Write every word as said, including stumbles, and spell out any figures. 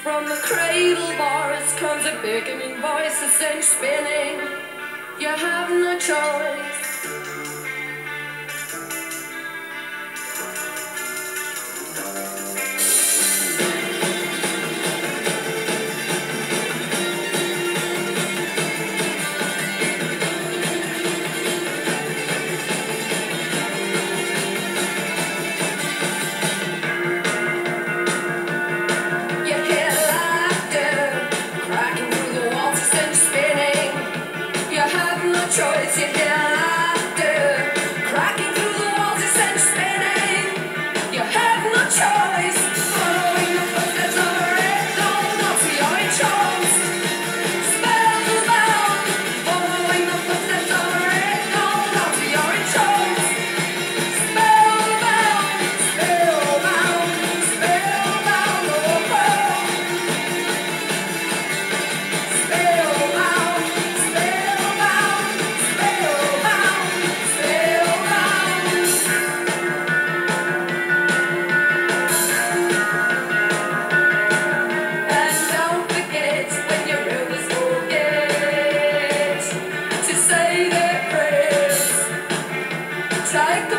From the cradle bars comes a beckoning voice that sends spinning. You have no choice. Choice, you hear laughter cracking through the walls, it sends spinning. You have no choice. Following the footsteps of a red dawn, not to your entranced. Spellbound. Following the footsteps of a red dawn, not to your entranced. Spellbound, spellbound, spellbound, oh, oh. Spellbound, spellbound. Take